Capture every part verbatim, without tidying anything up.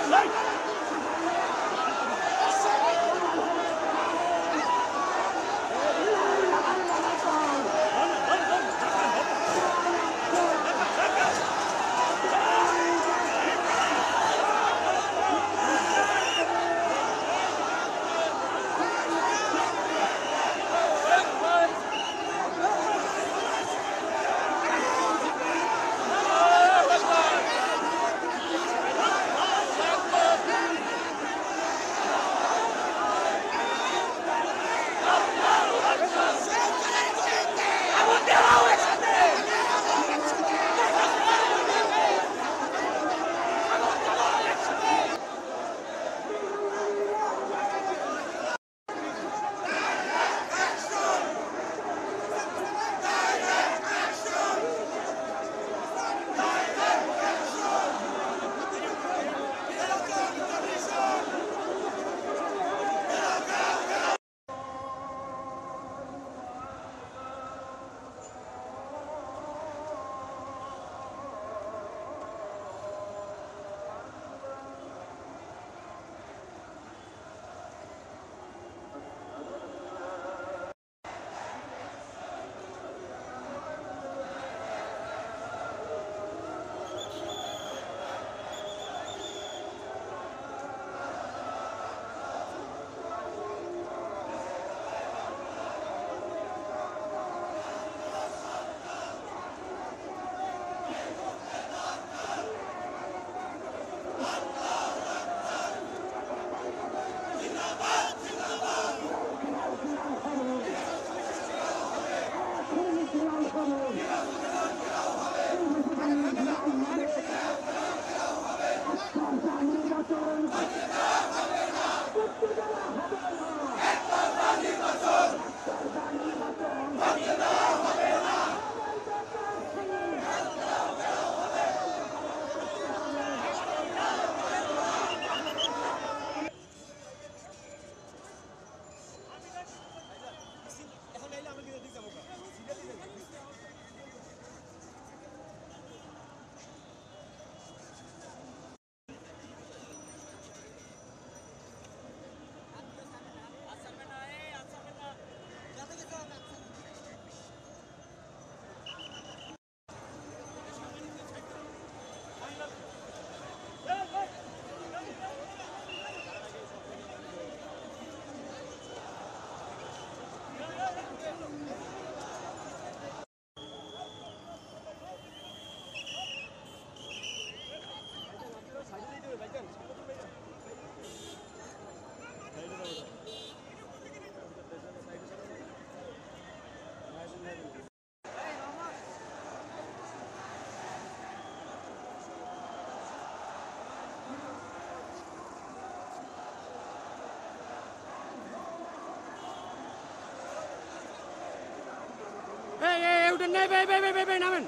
নেই বে বে বে বে নামেন।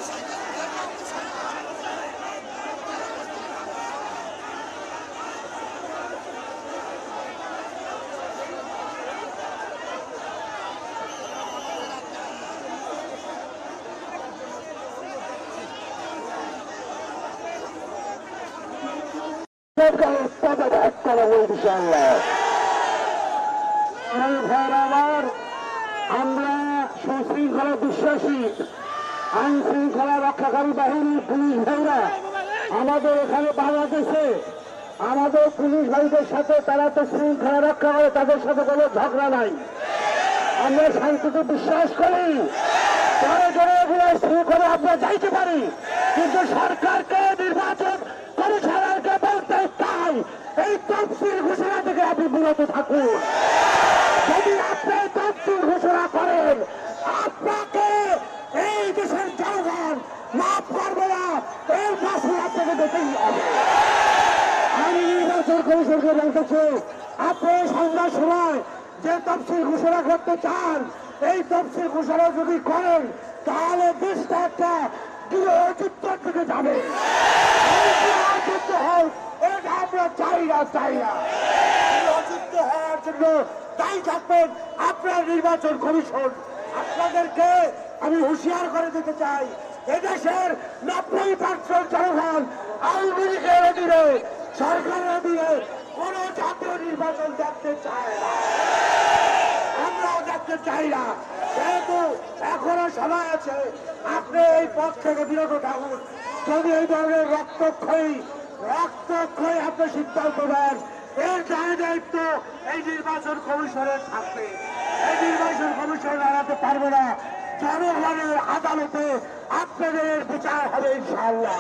আমরা সুশৃঙ্খলা বিশ্বাসী আইন শৃঙ্খলা রক্ষাকারী বাহিনী পুলিশ ভাইরা আমাদের এখানে বাংলাদেশে আমাদের পুলিশ ভাইদের সাথে তারা তো শৃঙ্খলা রক্ষা করে, তাদের সাথে কোনো ঝগড়া নাই। আমরা শান্তিতে বিশ্বাস করি, পরে জোরে শৃঙ্খলা আমরা যাইতে পারি, কিন্তু সরকারকে নির্বাচন কমিশনারকে বলতে চাই এই তফসিল ঘোষণা থেকে আপনি বিরত থাকুন। যদি আপনি তফসিল ঘোষণা করেন আপনাকে এই দেশের জনগণ মাফ করবে না, এই মাসে আপনাকে দেখতেই হবে। আমি নির্বাচন কমিশনকে বলতেছি, আপনি সন্ধ্যার সময় যে তফসিল ঘোষণা করতে চান এই তফসিল ঘোষণা যদি করেন তাহলে দেশটা একটা গৃহযুদ্ধের দিকে যাবে। গৃহযুদ্ধ হোক এটা আমরা চাই না চাই না গৃহযুদ্ধ হওয়ার জন্য তাই থাকবেন আপনার নির্বাচন কমিশন। আপনাদেরকে আমি হুঁশিয়ার করে দিতে চাই, এদেশের নব্বই পার্সেন্ট জনগণ আওয়ামী লীগের অধীনে সরকারের অধীনে কোন জাতীয় নির্বাচন দেখতে চায় না, আমরাও দেখতে চাই না। যেহেতু এখনো সময় আছে আপনি এই পথ থেকে বিরত থাকুন। যদি এই ধরনের রক্তক্ষয়ী রক্তক্ষয়ী আপনি সিদ্ধান্ত নেন এর দায় দায়িত্ব এই নির্বাচন কমিশনের থাকবে। এই নির্বাচন কমিশন এড়াতে পারবে না, জনগণের আদালতে আপনাদের বিচার হবে ইনশাআল্লাহ।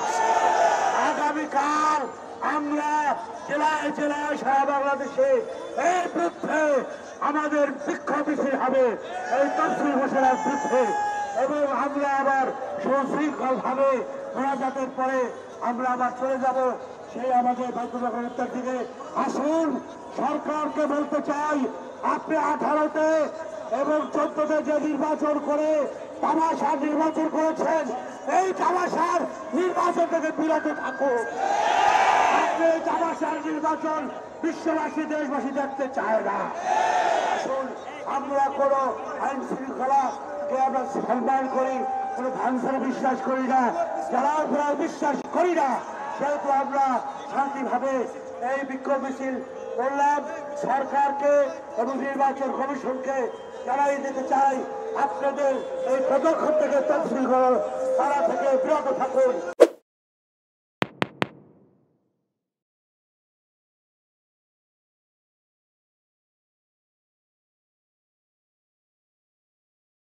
আগামীকাল আমরা জেলায় জেলায় সারা বাংলাদেশে এর বিরুদ্ধে আমাদের বিক্ষোভ মিছিল হবে এই তফসিল ঘোষণার বিরুদ্ধে, এবং আমরা আবার সুশৃঙ্খল ভাবে মোনাজাতের পরে আমরা আবার চলে যাব সেই আমাদের বাইতুল্লাহর উত্তর দিকে। আসুন সরকারকে বলতে চাই, আপনি আঠারোতে এবং চোদ্দতে যে নির্বাচন করে তামাশার নির্বাচন করেছেন এই তামাশার নির্বাচন থেকে বিরত থাকুন। আপনি তামাশার নির্বাচন বিশ্ববাসী দেশবাসী দেখতে চায় না। আসুন আমরা কোনো আইন শৃঙ্খলাকে আমরা সম্মান করি, কোনো ভাঙচুরে বিশ্বাস করি না, জ্বালাও পোড়াও বিশ্বাস করি না। সেহেতু আমরা শান্তিভাবে এই বিক্ষোভ মিছিল করলাম। সরকারকে এবং নির্বাচন কমিশনকে জানাই দিতে চাই আপনাদের এই পদক্ষেপ থেকে তফসিল তারা থেকে বিরত থাকুন।